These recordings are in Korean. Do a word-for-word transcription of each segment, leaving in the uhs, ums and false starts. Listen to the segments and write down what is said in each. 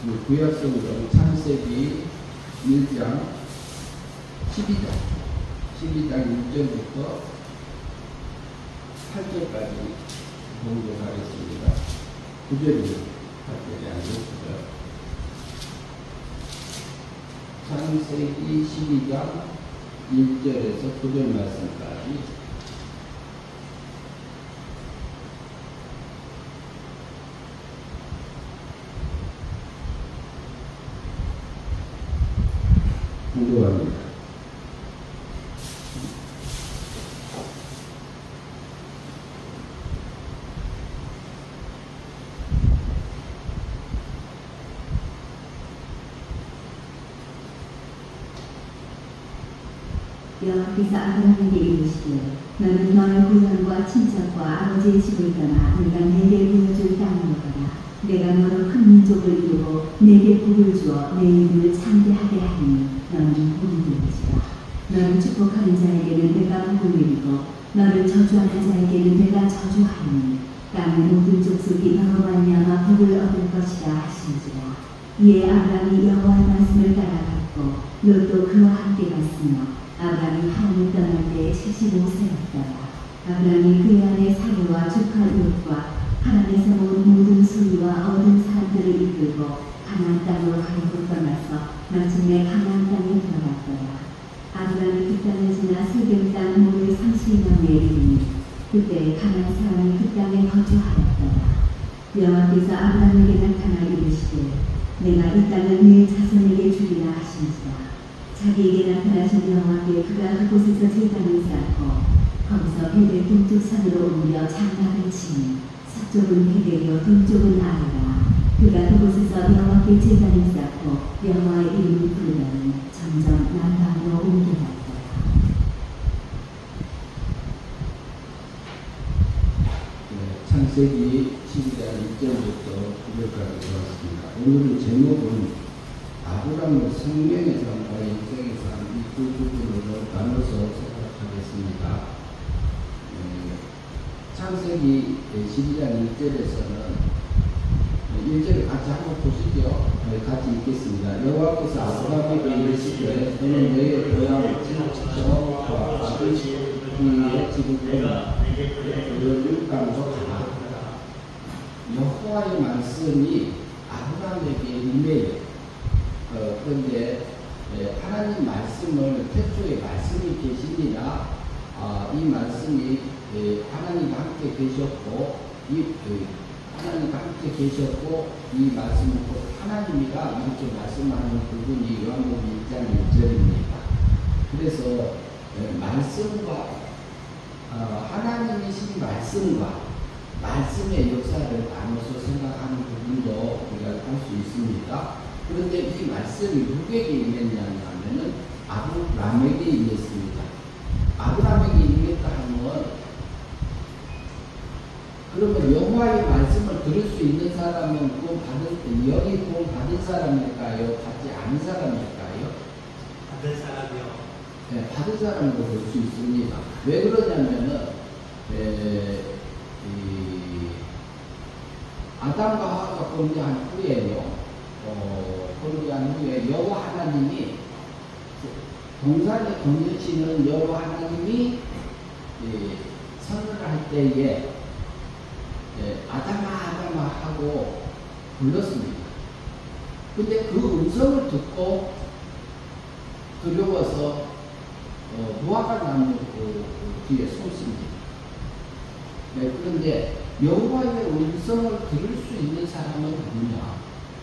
구약성경 창세기 일 장 십이 장 십이 장 일 절부터 팔 절까지 공부하겠습니다. 구 절이 팔 절이 아니고 구 절. 창세기 십이 장 일 절에서 구 절 말씀까지 공부합니다. 여호와께서 아브라함에게 이르시되 너는 너의 고향과 친척과 아버지의 집을 떠나 내가 내게 보여줄 땅으로 가라. 내가 너로 큰 민족을 이루고 내게 복을 주어 내 이름을 창대하게 하니 너는 복이 되리지라. 너를 축복하는 자에게는 내가 복을 내리고 너를 저주하는 자에게는 내가 저주하니 땅의 모든 족속이 너로 말미암아 복을 얻을 것이라 하시니라. 이에 아브라함이 여호와의 말씀을 따라갔고 롯도 그와 함께 갔으며 아브라함이 하란을 떠날 때에 칠십오 세였더라. 아브라함이 그의 아내 사례와 조카 롯과 하란에서 모은 모든 소유와 얻은 사람들을 이끌고 가나안 땅으로 가려고 떠나서 마침내 가나안 땅에 들어갔더라. 아브라함이 그 땅을 지나 세겜 땅 모래 삼십일 명에 이르니 그때 가나안 사람이 그 땅에 거주하였더라. 여호와께서 아브라함에게 나타나 이르시되 내가 이 땅을 네 자손에게 주리라 하시니라. 자기에게 나타나신 여호와께 그가 그곳에서 제단을 쌓고 거기서 베델 동쪽 산으로 옮겨 장막을 치니 서쪽은 베델이요 동쪽은 아이라. 그가 그곳에서 여호와께 제단을 쌓고 여호와의 이름을 부르더니 점점 남방으로 옮겨갔더라. 네, 창세기 십이 장 일 절부터 구 절까지 들어왔습니다. 오늘의 제목은 아브라함의 생명의 삶과 인생의 삶 이 두 부분으로 나눠서 생각하겠습니다. 네, 창세기 십이 장 일 절에서는 일 절 같이 한번 보시죠. 같이 읽겠습니다. 여호와께서 아브라함에게 이르시되 너는 너의 고향 친척과 아버지 주위의 집을 떠나 너를 땅으로 가라. 여호와의 말씀이 아브라함에게 임해요. 어, 그런데 예, 하나님 말씀을 태초에 말씀이 계시니라 아, 이 말씀이 예, 하나님과 함께 계셨고 이 예, 하나님과 함께 계셨고 이 말씀은 곧 하나님이라 이렇게 말씀하는 부분이 요한복음 일 장 일 절입니다. 그래서 예, 말씀과 어, 하나님이신 말씀과 말씀의 역사를 나눠서 생각하는 부분도 우리가 할 수 있습니다. 그런데 이 말씀이 누구에게 임했냐면은 아브라함에게 임했습니다. 아브라함에게 임했다 하면 그러면 여호와의 말씀을 들을 수 있는 사람은 구원 받은 여기 구원 받은 사람일까요? 받지 않은 사람일까요? 받은 사람이요. 네, 받은 사람으로 볼 수 있습니다. 왜 그러냐면은 에, 이, 아담과 하와가 범죄한 후에요. 어, 범죄한 후에 여호와 하나님이 동산에 건드시는 여호와 하나님이 예, 선언을 할 때에 예, 아담아 아담아 하고 불렀습니다. 근데 그 음성을 듣고 두려워서 어, 무화과 나무 그, 그 뒤에 숨습니다. 네, 그런데 여호와의 음성을 들을 수 있는 사람은 누구냐?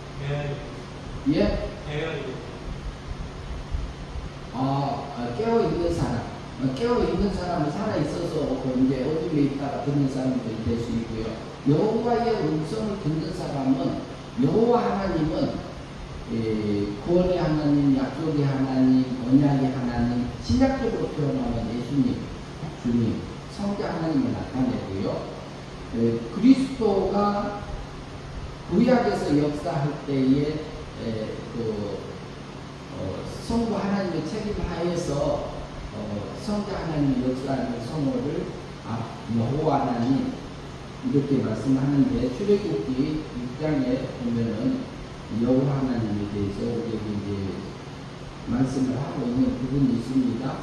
예? 아, 깨어있는 사람. 깨어있는 사람은 살아있어서 이제 어둠에 있다가 듣는 사람들이 될 수 있고요. 여호와의 음성을 듣는 사람은 여호와 하나님은 예, 구원의 하나님, 약속의 하나님, 언약의 하나님, 신약적으로 표현하면 예수님, 주님, 성자 하나님을 나타내고요. 예, 그리스도가 구약에서 역사할 때에 에, 그, 어, 성부 하나님의 책임 하에서 어, 성자 하나님의 역사하는 성호를 아, 여호와 하나님 이렇게 말씀하는데 출애굽기 육 장에 보면은 여호와 하나님에 대해서 우리에게 이제 말씀을 하고 있는 부분이 있습니다.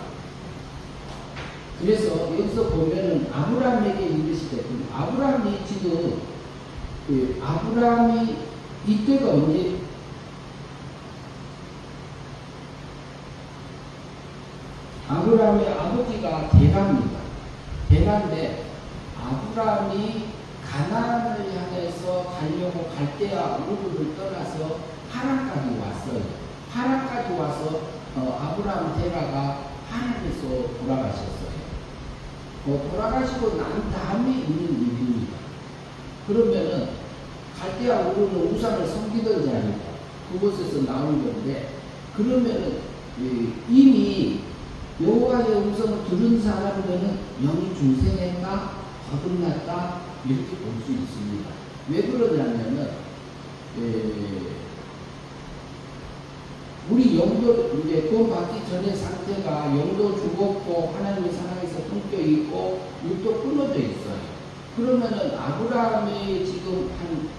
그래서 여기서 보면은 아브라함에게 이르시되, 아브라함이 지금 그 아브라함이 이때가 언제? 아브라함의 아버지가 데라입니다. 데라인데 아브라함이 가나안을 향해서 가려고 갈대아 우르를 떠나서 하란까지 왔어요. 하란까지 와서 어, 아브라함 데라가 하란에서 돌아가셨어요. 어, 돌아가시고 난 다음에 있는 일입니다. 그러면은 갈대아 우르는 우상을 섬기던 자니까 그곳에서 나온 건데, 그러면은 예, 이미 여호와의 음성을 들은 사람들은 영이 중생했다, 거듭났다 이렇게 볼 수 있습니다. 왜 그러냐면은 예, 우리 영도 이제 구원받기 전의 상태가 영도 죽었고 하나님의 사랑에서 끊겨 있고 육도 끊어져 있어요. 그러면은 아브라함이 지금 한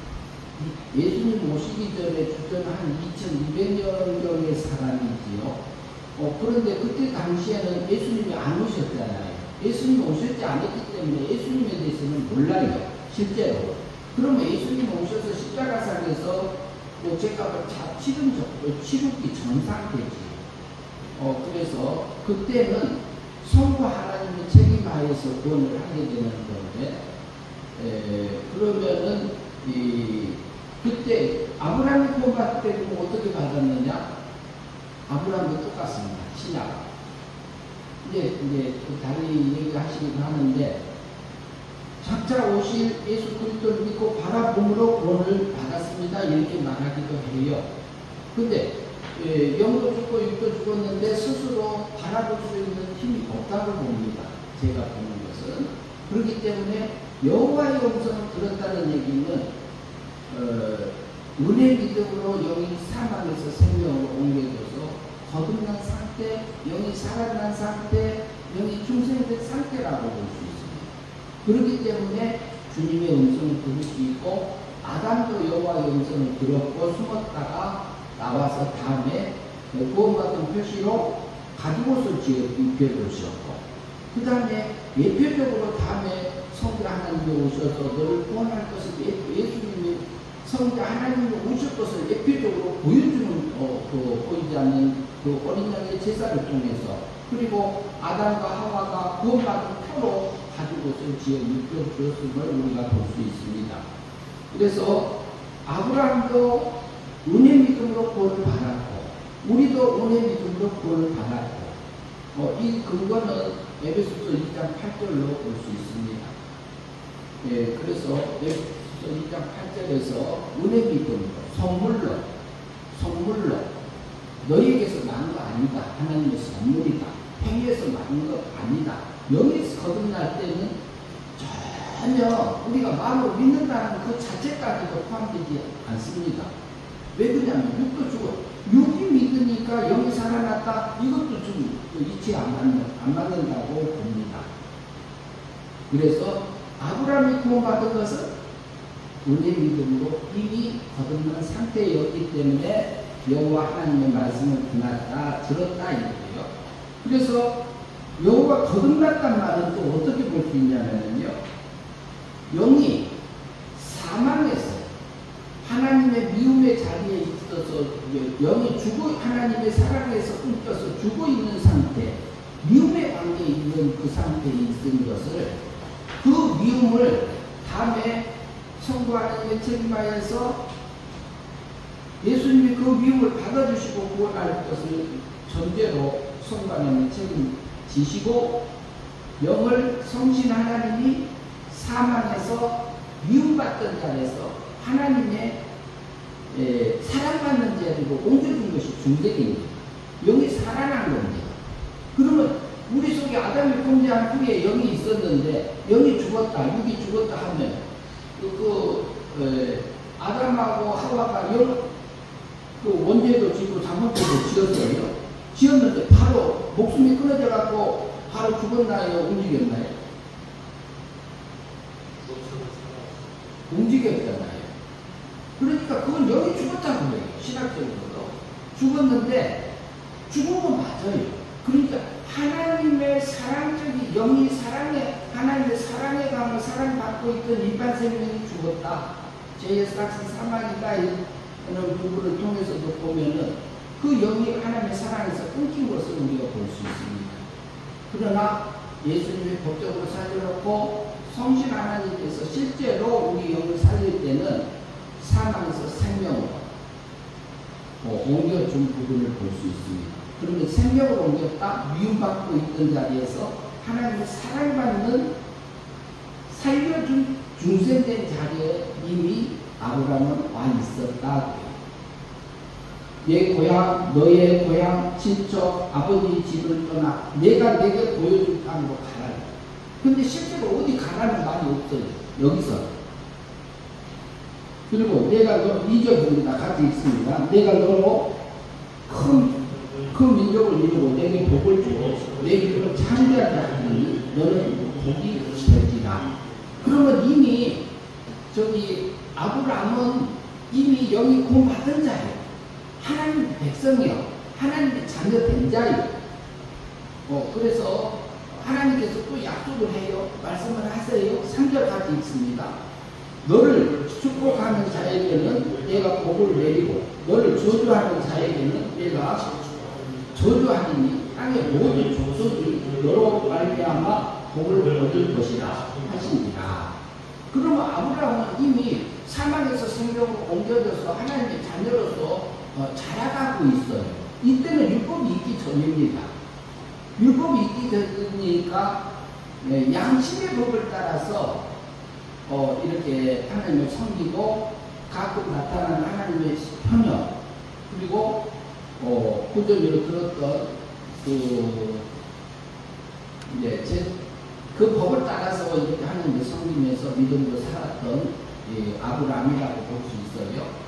예수님 오시기 전에 주전 한 이천이백 년경의 사람이지요. 어, 그런데 그때 당시에는 예수님이 안 오셨잖아요. 예수님이 오셨지 않았기 때문에 예수님에 대해서는 몰라요, 실제로. 그러면 예수님이 오셔서 십자가상에서 뭐 제값을 다 치른 적, 치르기 전 상태지. 어, 그래서 그때는 성부 하나님의 책임하에서 구원을 하게 되는 건데, 에, 그러면은 이 그때 아브라함이 구원받을 때 어떻게 받았느냐? 아브라함도 똑같습니다. 신약. 이제, 이제, 다른 얘기 하시기도 하는데, 작자 오실 예수 그리스도를 믿고 바라봄으로 구원을 받았습니다. 이렇게 말하기도 해요. 근데, 예, 영도 죽고 육도 죽었는데 스스로 바라볼 수 있는 힘이 없다고 봅니다. 제가 보는 것은. 그렇기 때문에 여호와의 음성을 들었다는 얘기는, 어, 은혜 믿음으로 영이 사망에서 생명으로 옮겨져서 거듭난 상태, 영이 살아난 상태, 영이 중생된 상태라고 볼 수 있습니다. 그렇기 때문에 주님의 음성을 들을 수 있고, 아담도 여호와의 음성을 들었고 숨었다가 나와서 다음에 구원받은 표시로 가죽옷을 지어 입혀주셨고, 그 다음에 예표적으로 다음에 성자 하나님이 오셔서 너를 구원할 것을 예수님이 성자 하나님이 오실 것을 예표적으로 보여주는, 어, 그 보이지 않는 그 어린 양의 제사를 통해서, 그리고 아담과 하와가 구원받은 표로 가죽옷을 지어 입혀주었음을 우리가 볼 수 있습니다. 그래서 아브라함도 은혜 믿음으로 구원을 받았고, 우리도 은혜 믿음으로 구원을 받았고, 어, 이 근거는 에베소서 이 장 팔 절로 볼 수 있습니다. 예, 그래서 에베소서 이 장 팔 절에서 은혜 믿음으로, 선물로, 선물로, 너희에게서 난 거 아니다. 하나님의 선물이다. 행위에서 난 거 아니다. 영에서 거듭날 때는 전혀 우리가 마음으로 믿는다는 그 자체까지도 포함되지 않습니다. 왜 그러냐면 육도 죽어. 육이 믿으니까 영이 살아났다. 이것도 좀 이치 안 맞는, 안 맞는다고 봅니다. 그래서 아브라함이 구원받은 것은 은혜 믿음으로 이미 거듭난 상태였기 때문에 여호와 하나님의 말씀을 듣났다, 들었다 이거예요. 그래서 여호와 거듭났단 말은 또 어떻게 볼 수 있냐면요, 영이 사망에서 하나님의 미움의 자리에 있어서 영이 죽어 하나님의 사랑에서 끊겨서 죽어 있는 상태, 미움의 관계에 있는 그 상태에 있는 것을, 그 미움을 다음에 성부 하나님의 책임하에서 예수님이 그 미움을 받아주시고 구원할 것을 전제로 성부 하나님의 책임지시고, 영을 성신 하나님이 사망에서 미움받던 자리에서 하나님의 에, 사랑받는 자리로 옮겨준 것이 중생입니다. 영이 살아난 겁니다. 그러면 우리 속에 아담이 범죄한 후에 영이 있었는데 영이 죽었다, 육이 죽었다 하면 그, 그 에, 아담하고 하와가 영, 그 원죄도 짓고 잘못도 지었어요. 지었는데 바로 목숨이 끊어져 갖고 바로 죽었나요? 움직였나요? 움직였잖아요. 그러니까 그건 영이 죽었다는 거예요. 죽었는데 죽은 건 맞아요. 그러니까 하나님의 사랑적인 영이 사랑에 하나님의 사랑에 가면 사랑받고 있던 일반 생명이 죽었다. 죄의 싹스 사망이다 이런 부분을 통해서도 보면은 그 영이 하나님의 사랑에서 끊긴 것을 우리가 볼 수 있습니다. 그러나 예수님이 법적으로 살려놓고 성신 하나님께서 실제로 우리 영을 살릴 때는 사망에서 생명으로 어, 옮겨준 부분을 볼 수 있습니다. 그러면 생명으로 옮겼다 미움받고 있던 자리에서 하나님의 사랑받는 살려준 중생된 자리에 이미 아브라함은 와 있었다. 내 고향, 너의 고향, 친척, 아버지 집을 떠나 내가 내게 보여줄 땅으로 가라. 근데 실제로 어디 가라는 말이 없어요. 여기서. 그리고 내가 너 잊어버린다. 같이 있습니다. 내가 너로 큰, 큰 민족을 이루고 내게 복을 주고 내 이름을 창대하게 하니 너는 복이 되리라. 그러면 이미 저기 아브라함은 이미 영이 구원받은 자예요. 하나님 백성이요. 하나님의 자녀 된 자예요. 어, 그래서 하나님께서 또 약속을 해요. 말씀을 하세요. 삼 절까지 있습니다. 너를 축복하는 자에게는 내가 복을 내리고 너를 저주하는 자에게는 내가 저주하리니 땅의 모든 족속이 너로 말미암아 복을 얻을 것이라 하시니라. 그러면 아브라함은 이미 사망에서 생명으로 옮겨져서 하나님의 자녀로서 어, 자라가고 있어요. 이때는 율법이 있기 전입니다. 율법이 있기 전이니까 네, 양심의 법을 따라서 어, 이렇게 하나님을 섬기고 가끔 나타나는 하나님의 편여 그리고 어, 구절로 들었던 그 이제 제, 그 법을 따라서 이렇게 하나님을 섬기면서 믿음으로 살았던 예, 아브라함이라고 볼 수 있어요.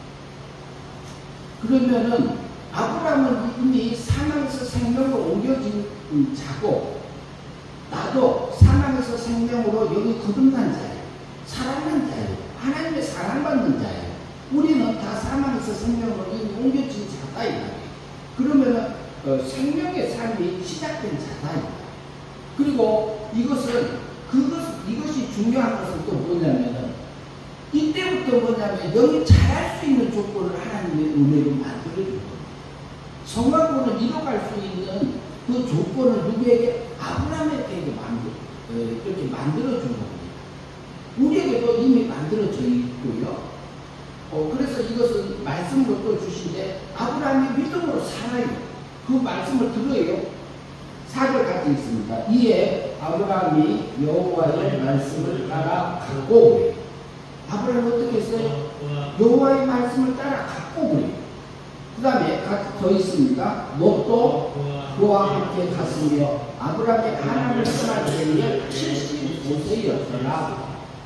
그러면은 아브라함은 이미 사망에서 생명으로 옮겨진 자고 나도 사망에서 생명으로 여기 거듭난 자예요. 살아난 자예요. 하나님의 사랑받는 자예요. 우리는 다 사망에서 생명으로 이미 옮겨진 자다 이 말이에요. 그러면은 어, 생명의 삶이 시작된 자다. 그리고 이것은 그것 이것이 중요한 것은 또 뭐냐면은 이때부터 뭐냐면 영이 자랄 수 있는 조건을 하나님의 은혜로 만들어준 겁니다. 성화권을 이뤄갈 수 있는 그 조건을 누구에게? 아브라함에게 만들, 어, 이렇게 만들어준 겁니다. 우리에게도 이미 만들어져 있고요. 어, 그래서 이것은 말씀으로 또 주신데 아브라함이 믿음으로 살아요. 그 말씀을 들어요. 사 절까지 있습니다. 이에 아브라함이 여호와의 말씀을 따라 갖고 오래. 아브라함은 어떻게 했어요? 여호와의 말씀을 따라 갖고 그래요. 그 다음에 더 있습니다. 롯도 그와 함께 갔으며 아브라함의 하나님을 떠날 때에 칠십오 세였더라.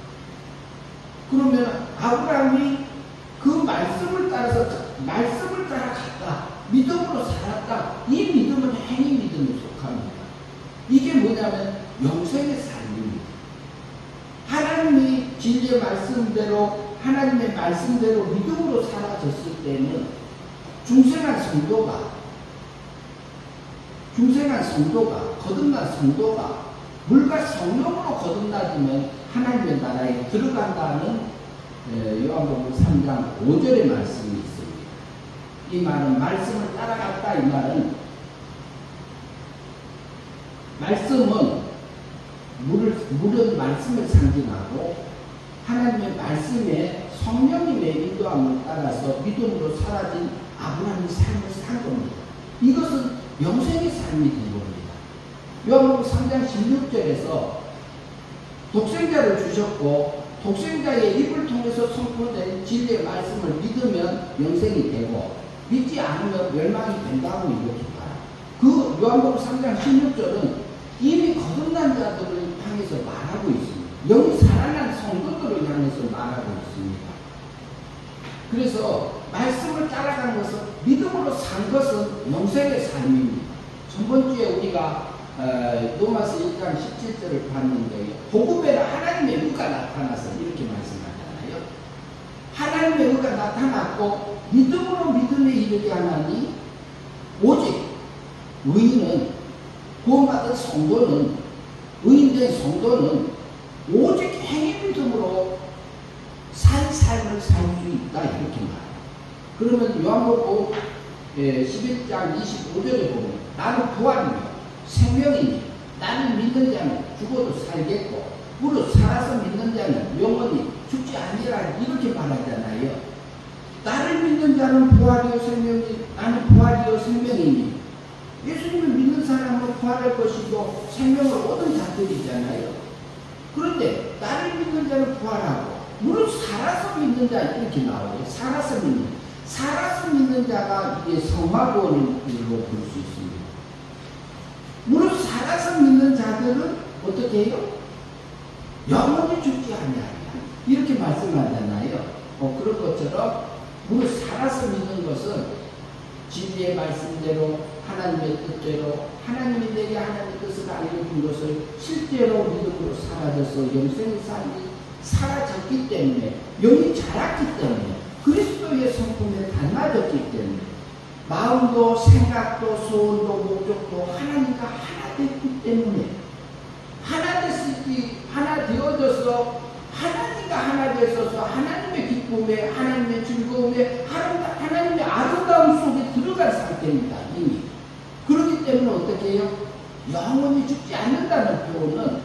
그러면 아브라함이 그 말씀을 따라서 말씀을 따라 갔다. 믿음으로 살았다. 이 믿음은 행위 믿음에 속합니다. 이게 뭐냐면 영생의 삶입니다. 하나님이 진리의 말씀대로 하나님의 말씀대로 믿음으로 살아졌을 때는 중생한 성도가 중생한 성도가 거듭난 성도가 물과 성령으로 거듭나지면 하나님의 나라에 들어간다는 요한복음 삼 장 오 절의 말씀이 있습니다. 이 말은 말씀을 따라갔다 이 말은 말씀은 물을, 물은 말씀을 상징하고 하나님의 말씀에 성령님의 인도함을 따라서 믿음으로 사라진 아브라함의 삶을 산 겁니다. 이것은 영생의 삶이 된 겁니다. 요한복음 삼 장 십육 절에서 독생자를 주셨고 독생자의 입을 통해서 선포된 진리의 말씀을 믿으면 영생이 되고 믿지 않으면 멸망이 된다고 이렇게 봐요. 그 요한복음 삼 장 십육 절은 이미 거듭난 자들을 향해서 말하고 있습니다. 영이 살아난 성도들을 향해서 말하고 있습니다. 그래서 말씀을 따라간 것은 믿음으로 산 것은 영생의 삶입니다. 전번주에 우리가 어, 로마서 일 장 십칠 절을 봤는데 복음에는 하나님의 의가 나타나서 이렇게 말씀하잖아요. 하나님의 의가 나타났고 믿음으로 믿음에 이르게 하나니 의인은, 구원받은 성도는, 의인된 성도는 오직 행위 믿음으로 산 삶을 살 수 있다, 이렇게 말해요. 그러면 요한복음 십일 장 이십오 절에 보면 나는 부활이며 생명이니 나를 믿는 자는 죽어도 살겠고 무릇 살아서 믿는 자는 영원히 죽지 아니라, 이렇게 말하잖아요. 나를 믿는 자는 부활이요 생명이니 나는 부활이요 생명이니, 예수님을 믿는 사람은 부활할 것이고 생명을 얻은 자들이잖아요. 그런데 나를 믿는 자는 부활하고 무릇 살아서 믿는 자, 이렇게 나와요. 살아서 믿는, 살아서 믿는 자가 이게 성화구원으로 볼 수 있습니다. 무릇 살아서 믿는 자들은 어떻게 해요? 영원히 죽지 아니하리라, 이렇게 말씀하잖아요. 어, 그런 것처럼 무릇 살아서 믿는 것은 진리의 말씀대로, 하나님의 뜻대로, 하나님이 내게 하나님의 뜻을 알려준 것을 실제로 믿음으로 사라져서 영생의 삶이 사라졌기 때문에, 영이 자랐기 때문에, 그리스도의 성품에 닮아졌기 때문에, 마음도 생각도 소원도 목적도 하나님과 하나 됐기 때문에, 하나 됐을지, 하나 되어져서 하나님과 하나 되어서 하나님의 기쁨에, 하나님의 즐거움에, 하나님의 아름다움 속에 들어간 상태입니다, 이미. 그렇기 때문에 어떻게 해요? 영원히 죽지 않는다는 표현은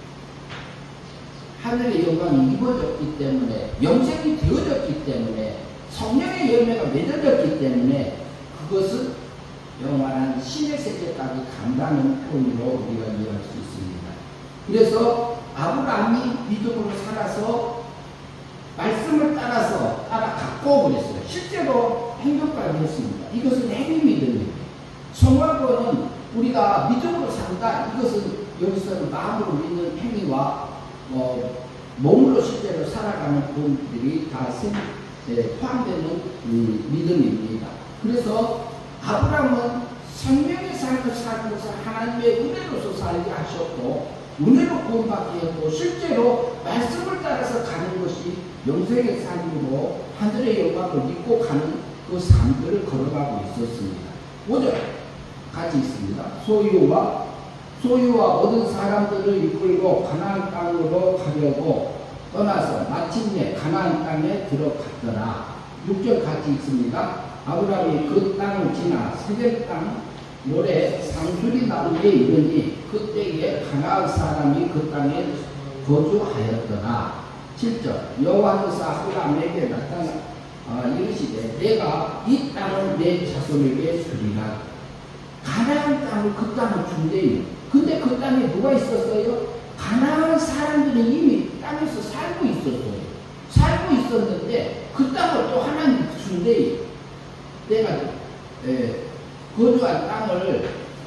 하늘의 영광이 입어졌기 때문에, 영생이 되어졌기 때문에, 성령의 열매가 맺어졌기 때문에, 그것은 영원한 신의 세계까지 간다는 표현으로 우리가 이해할 수 있습니다. 그래서 아브라함이 믿음으로 살아서 말씀을 따라서 따라갔고 그랬어요. 실제로 행동까지 했습니다. 이것은 행위 믿음입니다. 성화구원은 우리가 믿음으로 산다, 이것은 여기서는 마음으로 믿는 행위와 어, 몸으로 실제로 살아가는 부분들이 다 예, 포함되는 음, 믿음입니다. 그래서 아브라함은 생명의 삶을 살면서 하나님의 은혜로서 살게 하셨고, 은혜로 구원받게 했고, 실제로 말씀을 따라서 가는 것이 영생의 삶이고 하늘의 영광을 믿고 가는 그 삶들을 걸어가고 있었습니다. 오 절 같이 있습니다. 소유와 소유와 얻은 사람들을 이끌고 가나안 땅으로 가려고 떠나서 마침내 가나안 땅에 들어갔더라. 육 절 같이 있습니다. 아브라함이 그 땅을 지나 세겜 땅 모래 상수리 나무에 이르니 그때에 가나안 사람이 그 땅에 거주하였더라. 칠 절 여호와께서 아브라함에게 나타나 어, 이르시되 내가 이 땅을 내 자손에게 주리라. 가나안 땅을, 그 땅을 준대요. 근데 그 땅에 누가 있었어요? 가나안 사람들이 이미 땅에서 살고 있었어요. 살고 있었는데 그 땅을 또 하나님 준대요. 내가 에, 거주한 땅을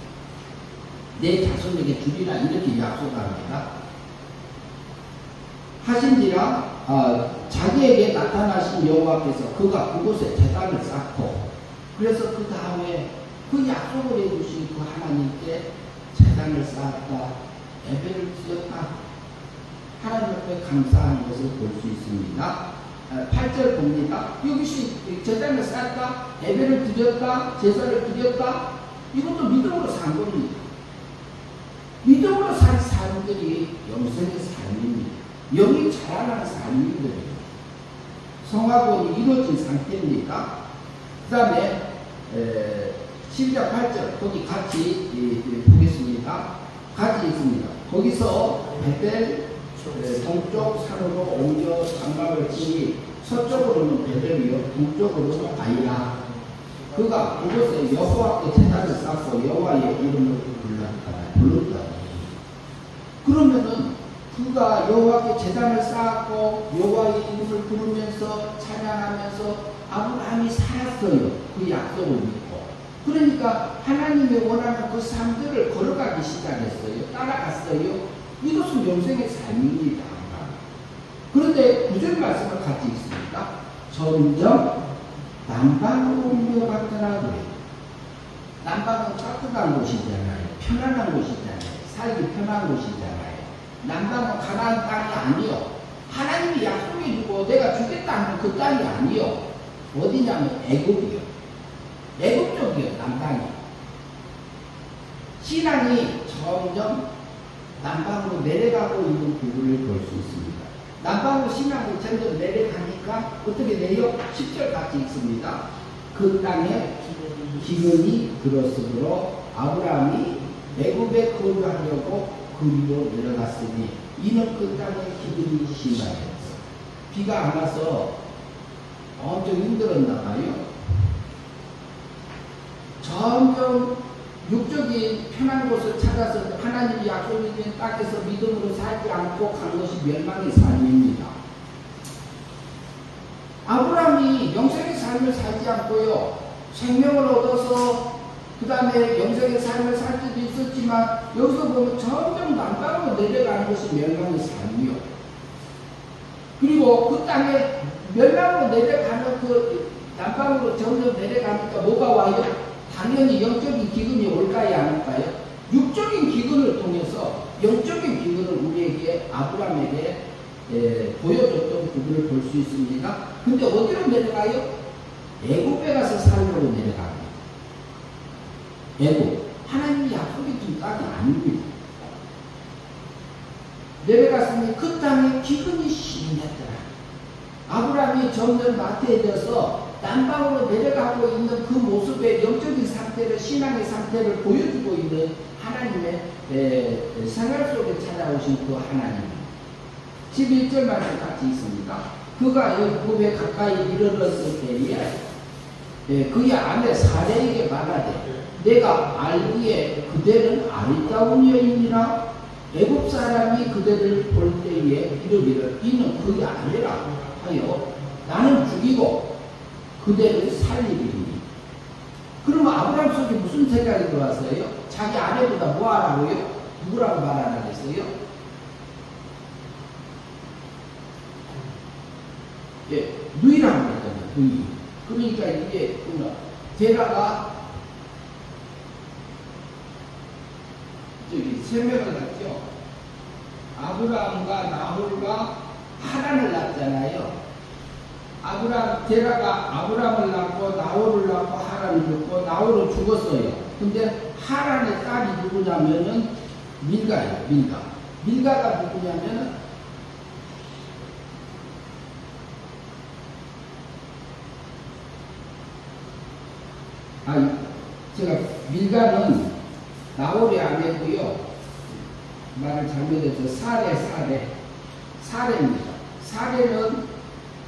내 자손에게 주리라, 이렇게 약속합니다. 하신지라 어, 자기에게 나타나신 여호와께서 그가 그곳에 제단을 쌓고, 그래서 그 다음에 그 약속을 해주신 그 하나님께 제단을 쌓았다, 예배를 드렸다, 하나님 앞에 감사하는 것을 볼 수 있습니다. 팔 절 봅니다. 여기서 제단을 쌓았다, 예배를 드렸다, 제사를 드렸다, 이것도 믿음으로 산 겁니다. 믿음으로 산 사람들이 영생의 삶입니다. 영이 자라나는 삶입니다. 성화구원이 이루어진 상태입니다. 그 다음에 십이 장 팔 절 거기 같이 예, 보겠습니다. 같이 있습니다. 거기서 베델 동쪽 산으로 옮겨 장막을 치니 서쪽으로는 베델이요 동쪽으로는 아이라. 그가 그곳에 여호와께 제단을 쌓고 여호와의 이름을 불렀다. 불렀다. 그러면은 그가 여호와께 제단을 쌓았고 여호와의 이름을 부르면서 찬양하면서 아브라함이 살았어요. 그 약속을 믿고. 그러니까 하나님의 원하는 그 삶들을 걸어가기 시작했어요. 따라갔어요. 이것은 영생의 삶입니다. 그런데 구 절 말씀을 같이 있습니다. 점점 남방으로 옮겨갔더라 그래요. 남방은 따뜻한 곳이잖아요. 편안한 곳이잖아요. 살기 편한 곳이잖아요. 남방은 가나안 땅이 아니요. 하나님이 약속해주고 내가 주겠다 하는 그 땅이 아니요. 어디냐면 애굽이요. 애굽 쪽이요. 남방이. 신앙이 점점 남방으로 내려가고 있는 부분을 볼 수 있습니다. 남방으로 신앙이 점점 내려가니까 어떻게 돼요? 십 절 같이 있습니다. 그 땅에 기근이 들었으므로 아브라함이 애굽에 거주하려고 그리로 내려갔으니 이는 그 땅에 기근이 심하였어. 비가 안 와서 엄청 힘들었나 봐요. 점점 육적인 편한 곳을 찾아서 하나님이 약속해준 땅에서 믿음으로 살지 않고 간 것이 멸망의 삶입니다. 아브라함이 영생의 삶을 살지 않고요, 생명을 얻어서 그 다음에 영생의 삶을 살 수도 있었지만 여기서 보면 점점 남방으로 내려가는 것이 멸망의 삶이요. 그리고 그 땅에 멸망으로 내려가는 그 남방으로 점점 내려가니까 뭐가 와요? 당연히 영적인 기근이 올까요, 안 올까요? 육적인 기근을 통해서 영적인 기근을 우리에게, 아브라함에게 에, 보여줬던 부분을 볼 수 있습니다. 근데 어디로 내려가요? 애굽에 가서 살려고 내려갑니다. 애굽. 하나님이 약속이 준 땅이 아닙니다. 내려갔으니 그 땅에 기근이 심했더라. 아브라함이 점점 나태해져서 남방으로 내려가고 있는 그 모습의 영적인 상태를, 신앙의 상태를 보여주고 있는 하나님의 에, 생활 속에 찾아오신 그 하나님. 십일 절 말씀 같이 있습니다. 그가 애굽에 가까이 이르렀을 때에 에, 그의 아내 사레에게 말하되 내가 알기에 그대는 아리따운 여인이라 애굽 사람이 그대를 볼 때에 이르기를 이는 그의 아내라 하여 나는 죽이고 그대를 살리리니. 그러면 아브라함 속에 무슨 생각이 들어왔어요? 자기 아내보다 뭐 하라고요? 누구라고 말 안 하겠어요? 예, 누이라고 했잖아요. 누이. 그러니까 이게 제라가 저기 세 명을 낳죠. 아브라함과 나홀과 하란을 낳잖아요. 아브라함, 데라가 아브라함을 낳고 나홀을 낳고 하란을 낳고 나홀은 죽었어요. 근데 하란의 딸이 누구냐면은 밀가예요. 밀가. 밀가가 누구냐면은 아, 제가 밀가는 나홀의 아내고요. 말을 잘못해서 사레, 사레, 사레입니다. 사레는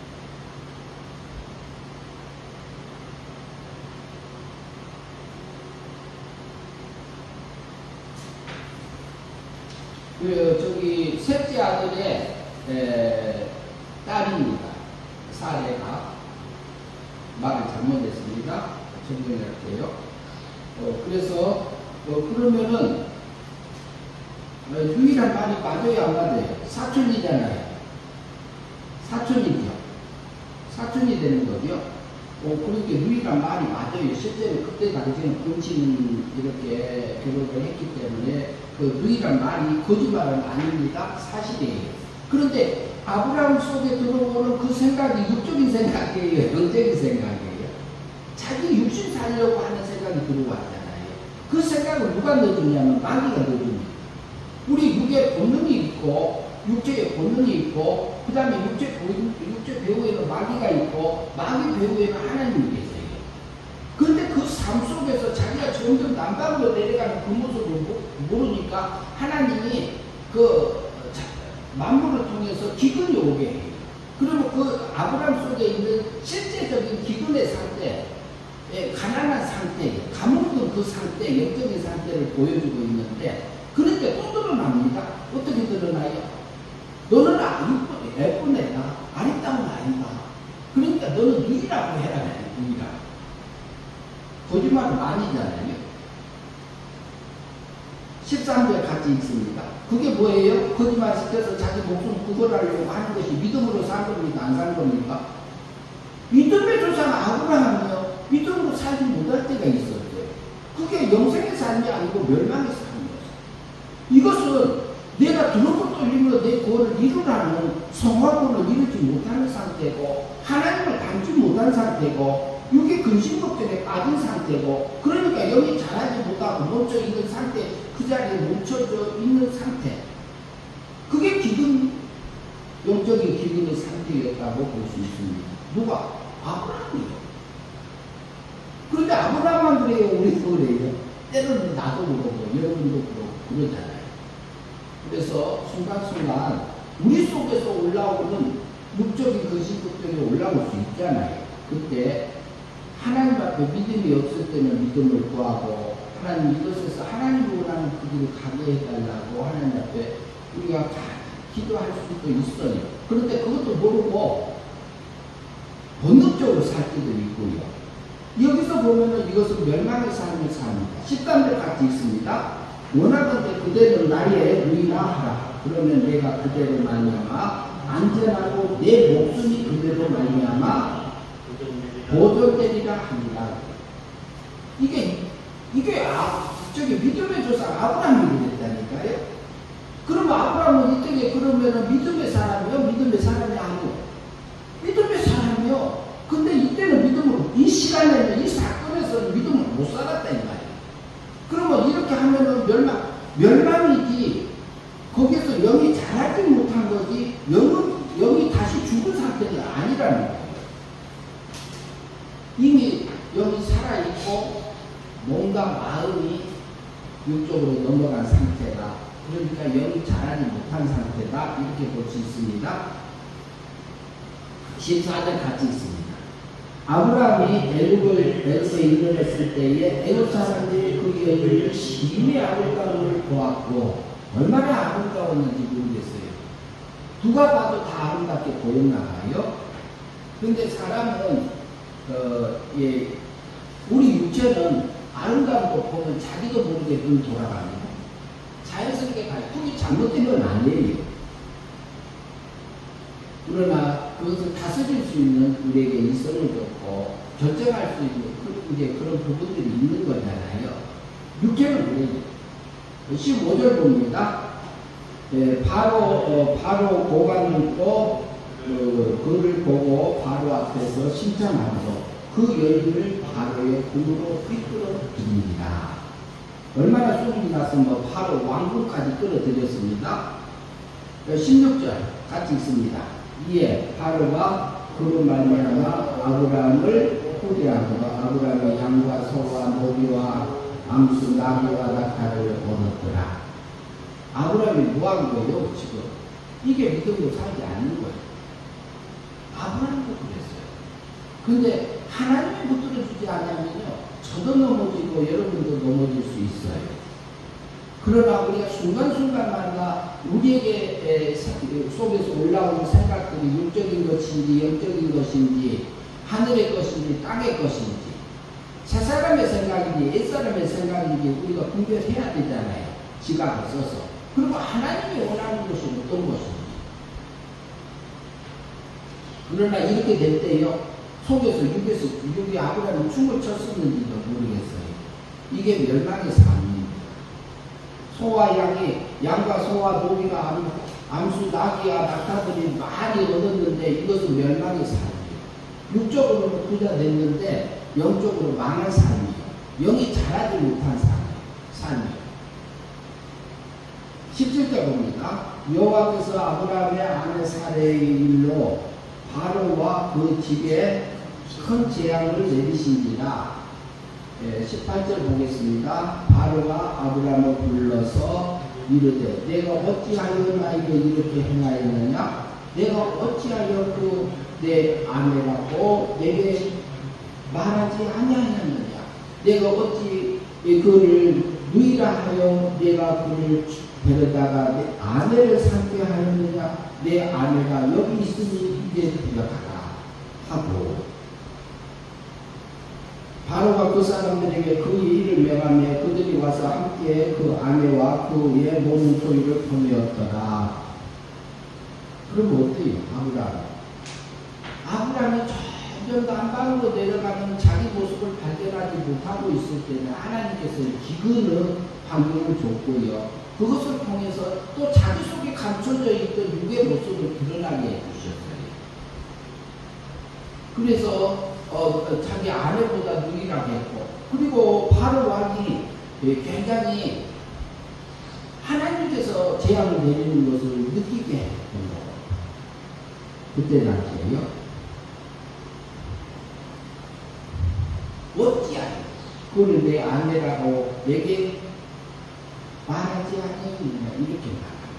그 저기 셋째 아들의 에, 딸입니다. 사레가. 말을 잘못했습니다. 정정할게요. 어, 그래서 어, 그러면은 어, 유일한 말이 맞아요, 안 맞아요? 사촌이잖아요. 사촌이죠. 사촌이 되는 거죠. 어, 그렇게 유일한 말이 맞아요. 실제로 그때 당시에는 본친 이렇게 결혼을 했기 때문에 그 유일한 말이 거짓말은 아닙니다. 사실이에요. 그런데 아브라함 속에 들어오는 그 생각이 육적인 생각이에요. 영적인 생각이에요. 자기 육신 살려고 하는 생각이 들어왔잖아요. 그 생각을 누가 넣어주냐면 마귀가 넣어줍니다. 우리 육의 본능이 있고 육체의 본능이 있고 그 다음에 육체, 육체 배후에는 마귀가 있고 마귀 배후에는 하나님이 계세요. 그런데 그 삶 속에서 자기가 점점 남방으로 내려가는 그 모습을 모르니까 하나님이 그 만물을 통해서 기근이 오게 해요. 그러면 그 아브라함 속에 있는 실제적인 기근의 상태, 가난한 상태, 감옥된 그 상태, 영적인 상태를 보여주고 있는데 그런데 또 드러납니다. 어떻게 드러나요? 너는 아, 예쁜 애다. 아리따운 아이다. 그러니까 너는 누이라고 해라. 누이라. 거짓말은 아니잖아요. 십삼 절 같이 있습니다. 그게 뭐예요? 거짓말 시켜서 자기 목숨 구걸하려고 하는 것이 믿음으로 산 겁니까? 안 산 겁니까? 믿음의 조상 아브라함이요. 믿음으로 살지 못할 때가 있었어요. 그게 영생의 삶이 아니고 멸망의 삶이었어요. 이것은 내가 두려움을 떨리며 내 구원을 이루라는 성화구원을 이루지 못하는 상태고 하나님을 닮지 못한 상태고 이게 근심걱정에 빠진 상태고, 그러니까 영이 자라지 못하고 멈춰 있는 상태, 그 자리에 멈춰져 있는 상태. 그게 기근, 영적인 기근의 상태였다고 볼 수 있습니다. 누가? 아브라함이요. 그런데 아브라함만 그래요? 우리도 그래요? 때로는 나도 그러고, 여러분도 그러고, 그러잖아요. 그래서 순간순간 우리 속에서 올라오는 육적인 근심걱정이 올라올 수 있잖아요. 그때 하나님 앞에 믿음이 없을 때는 믿음을 구하고, 하나님 이것에서 하나님 원하는 그 길을 가게 해달라고 하나님 앞에 우리가 다 기도할 수도 있어요. 그런데 그것도 모르고 본능적으로 살 때도 있고요. 여기서 보면은 이것은 멸망의 삶을 삽니다. 십삼 절 같이 있습니다. 원하건대 그대로 나의 누이나 하라. 그러면 내가 그대로 말미암아 안전하고 내 목숨이 그대로 말미암아 보존되리라 합니다. 이게 이게 아, 저기 믿음의 조상 아브라함이 그랬다니까요. 그러면 아브라함은 이쪽에 그러면은 믿음의 사람이요, 믿음의 사람이 아니고 믿음의 사람이요. 근데 이때는 믿음으로, 이 시간에는 이 사건에서는 믿음을 못 살았다 이 말이에요. 그러면 이렇게 하면은 멸망, 멸망이지. 거기에서 영이 자라지 못한 거지. 영은 영이 다시 죽은 상태는 아니라는 거예요. 이미 영이 살아 있고 몸과 마음이 육적으로 넘어간 상태다. 그러니까 영이 자라지 못한 상태다. 이렇게 볼 수 있습니다. 십사 절 같이 있습니다. 아브라함이 애굽을 애굽에 이르렀을 때에 애굽 사람들이 그 여인을 심히 아름다움을 보았고, 얼마나 아름다웠는지 모르겠어요. 누가 봐도 다 아름답게 보였나 봐요. 근데 사람은 어, 예, 우리 육체는 아름다운 거 보면 자기도 모르게 눈 돌아갑니다. 자연스럽게 가요. 그게 잘못된 건 아니에요. 그러나 그것을 다스릴 수 있는 우리에게 이성을 줬고 결정할 수 있는 그, 이제 그런 부분들이 있는 거잖아요. 육체는 그래요. 십오 절 봅니다. 예, 바로 어, 바로 고관을 또 어, 그를 보고 바로 앞에서 칭찬하고 그 여인을 바로의 궁으로 이끌어 드립니다. 얼마나 소문이 났으면 바로 왕궁까지 끌어들였습니다. 십육 절 같이 있습니다. 이에 바로가 그로 말미암아 아브라함을 후대하고 아브라함의 양과 소와 노비와 암수 나귀와 낙타를 얻었더라. 아브라함이 뭐한 거예요 지금? 이게 믿음으로 살지 않는 거예요. 아브라함도 그랬어요. 근데 하나님이 붙들어주지 않으면요 저도 넘어지고 여러분도 넘어질 수 있어요. 그러나 우리가 순간순간마다 우리에게 속에서 올라오는 생각들이 육적인 것인지 영적인 것인지 하늘의 것인지 땅의 것인지 세 사람의 생각인지 옛 사람의 생각인지 우리가 분별해야 되잖아요. 지각을 써서. 그리고 하나님이 원하는 것이 어떤 것인지. 그러나 이렇게 될 때요 속에서 육에서 육이 아브라함이 춤을 췄었는지도 모르겠어요. 이게 멸망의 삶입니다. 소와 양이 양과 소와 노비가 암, 암수 나귀와 낙타들이 많이 얻었는데 이것은 멸망의 삶이에요. 육적으로는 부자 됐는데 영적으로 망한 삶이에요. 영이 자라지 못한 삶, 삶이에요. 십칠 절 봅니다. 여호와께서 아브라함의 아내 사레의 일로 바로와 그 집에 큰 재앙을 내리신지라. 예, 십팔 절 보겠습니다. 바로가 아브라함을 불러서 이르되 내가 어찌하여 나에게 이렇게 행하였느냐? 내가 어찌하여 그 내 아내라고 내게 말하지 아니하였느냐? 내가 어찌 그를 누이라 하여 내가 그를 데려다가 내 아내를 삼게 하였느냐? 내 아내가 여기 있으니 이제 데려가라 하고 바로가 그 사람들에게 그 일을 명하며 그들이 와서 함께 그 아내와 그의 모든 소유를 보내었더라. 그럼 어때요? 아브라함. 아브라함이 점점 남방으로 내려가는 자기 모습을 발견하지 못하고 있을 때는 하나님께서 기근의 환경을 줬고요. 그것을 통해서 또 자기 속에 감춰져 있던 육의 모습을 드러나게 해주셨어요. 그래서 어, 어, 자기 아내보다 누이라고 했고, 그리고 바로 왕이 굉장히 하나님께서 재앙을 내리는 것을 느끼게 했던 거예요. 그때 당시에요. 어찌하니 그거를 내 아내라고 내게 말하지 않느냐 이렇게 말합니다.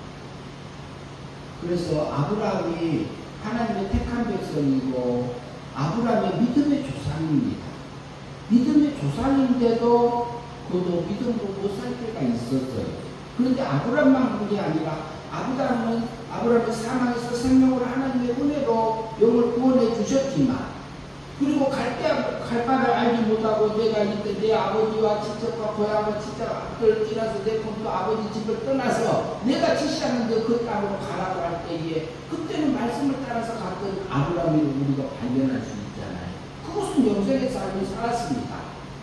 그래서 아브라함이 하나님의 택한 백성이고 아브라함의 믿음의 조상입니다. 믿음의 조상인데도 그도 믿음으로 못 살 때가 있었어요. 그런데 아브라함만 그런 게 아니라 아브라함은 아브라함의 사망에서 생명을 하나님의 은혜로 영을 구원해 주셨지만, 그리고 갈 때, 갈 바를 알지 못하고 내가 이때 내 아버지와 친척과 고향과 친척을 지나서 내 본토 아버지 집을 떠나서 내가 지시하는데 그 땅으로 가라고 할 때에 그때는 말씀을 따라서 갔던 아브라함을 우리가 발견할 수 있잖아요. 그것은 영생의 삶을 살았습니다.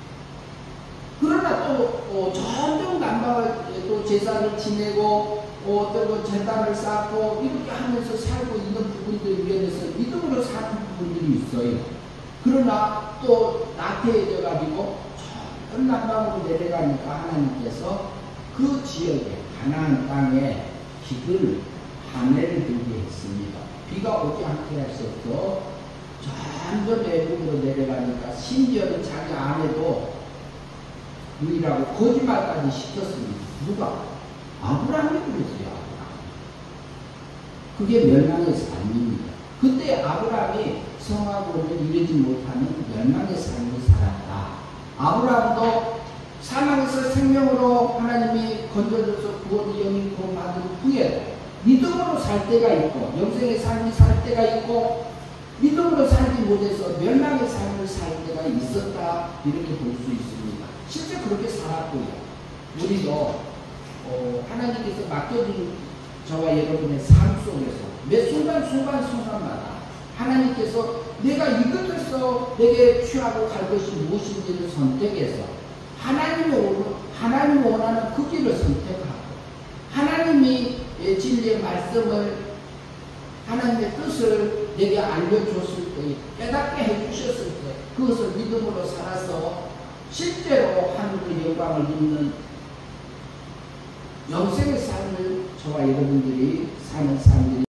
그러나 또 어, 전정난방을 또 제사를 지내고 어, 또 제단을 쌓고 이렇게 하면서 살고 있는 부분들 위에서 믿음으로 사는 부분들이 있어요. 그러나 또 나태해져 가지고 전 남방으로 내려가니까 하나님께서 그 지역에 가나안 땅에 비를 하늘을 들게 했습니다. 비가 오지 않게 하셔서 점점 외국으로 내려가니까 심지어는 자기 아내도 누이라고 거짓말까지 시켰습니다. 누가? 아브라함이 그랬어요. 아브라함. 그게 멸망의 삶입니다. 그때 아브라함이 성하고는 이르지 못하는 멸망의 삶을 살았다. 아브라함도 사망에서 생명으로 하나님이 건져줘서 구원의 영이 구원받은 후에 믿음으로 살 때가 있고 영생의 삶이 살 때가 있고 믿음으로 살지 못해서 멸망의 삶을 살 때가 있었다. 이렇게 볼 수 있습니다. 실제 그렇게 살았고요. 우리도 어, 하나님께서 맡겨준 저와 여러분의 삶 속에서 매 순간순간 순간마다 하나님께서 내가 이것에서 내게 취하고 갈 것이 무엇인지를 선택해서 하나님이 오는, 하나님이 원하는 그 길을 선택하고 하나님이 진리의 말씀을 하나님의 뜻을 내게 알려줬을 때 깨닫게 해주셨을 때 그것을 믿음으로 살아서 실제로 하늘의 영광을 입는 영생의 삶을 저와 여러분들이 사는 삶들이